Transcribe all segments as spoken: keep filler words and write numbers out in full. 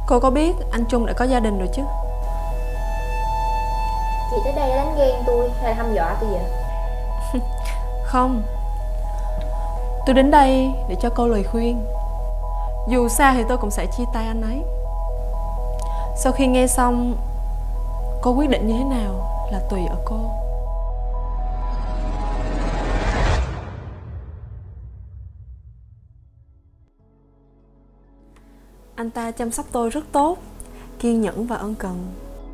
Cô có biết anh Trung đã có gia đình rồi chứ? Chị tới đây đánh ghen tôi hay là hăm dọa tôi vậy? Không, tôi đến đây để cho cô lời khuyên. Dù sao thì tôi cũng sẽ chia tay anh ấy. Sau khi nghe xong, cô quyết định như thế nào là tùy ở cô. Anh ta chăm sóc tôi rất tốt, kiên nhẫn và ân cần.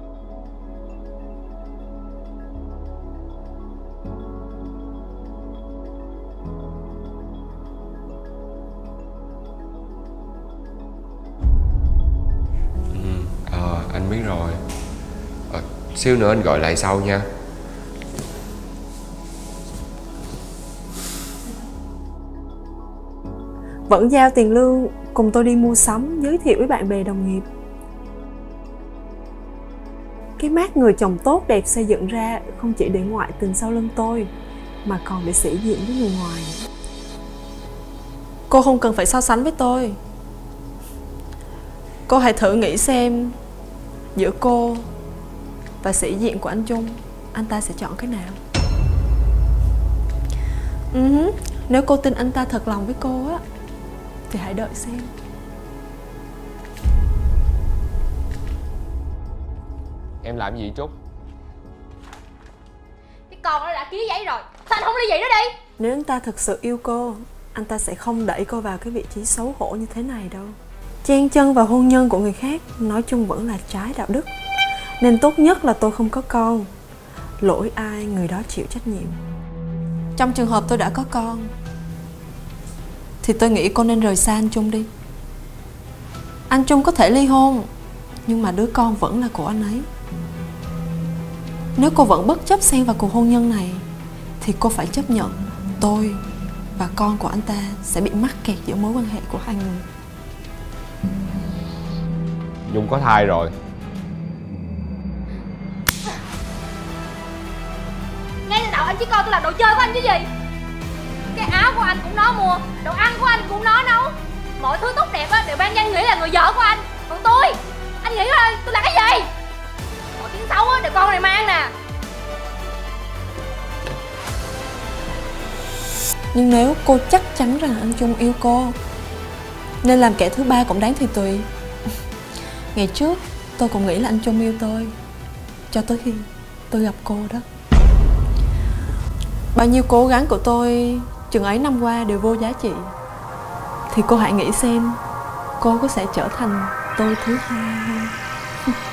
Ờ, anh biết rồi. Ờ, xíu nữa anh gọi lại sau nha. Vẫn giao tiền lương, cùng tôi đi mua sắm, giới thiệu với bạn bè đồng nghiệp. Cái mác người chồng tốt đẹp xây dựng ra không chỉ để ngoại tình sau lưng tôi, mà còn để sĩ diện với người ngoài. Cô không cần phải so sánh với tôi. Cô hãy thử nghĩ xem, giữa cô và sĩ diện của anh Trung, anh ta sẽ chọn cái nào? uh-huh. Nếu cô tin anh ta thật lòng với cô á, thì hãy đợi xem. Em làm gì Trúc? Cái con nó đã ký giấy rồi, sao anh không ly dị nó đi? Nếu anh ta thực sự yêu cô, anh ta sẽ không đẩy cô vào cái vị trí xấu hổ như thế này đâu. Chen chân vào hôn nhân của người khác nói chung vẫn là trái đạo đức. Nên tốt nhất là tôi không có con. Lỗi ai người đó chịu trách nhiệm. Trong trường hợp tôi đã có con, thì tôi nghĩ cô nên rời xa anh Trung đi. Anh Trung có thể ly hôn, nhưng mà đứa con vẫn là của anh ấy. Nếu cô vẫn bất chấp xen vào cuộc hôn nhân này, thì cô phải chấp nhận tôi và con của anh ta sẽ bị mắc kẹt giữa mối quan hệ của hai người. Nhung có thai rồi. Ngay từ đầu anh chỉ coi tôi là đồ chơi của anh chứ gì. Cái áo của anh cũng nó mua, đồ ăn của anh cũng nó nấu, mọi thứ tốt đẹp á đều ban danh nghĩa là người vợ của anh. Còn tôi, anh nghĩ thôi tôi là cái gì? Mọi tiếng xấu á đều con này mang nè. Nhưng nếu cô chắc chắn rằng anh Trung yêu cô, nên làm kẻ thứ ba cũng đáng thì tùy. Ngày trước tôi cũng nghĩ là anh Trung yêu tôi, cho tới khi tôi gặp cô đó. Bao nhiêu cố gắng của tôi chừng ấy năm qua đều vô giá trị, thì cô hãy nghĩ xem cô có sẽ trở thành tôi thứ hai không?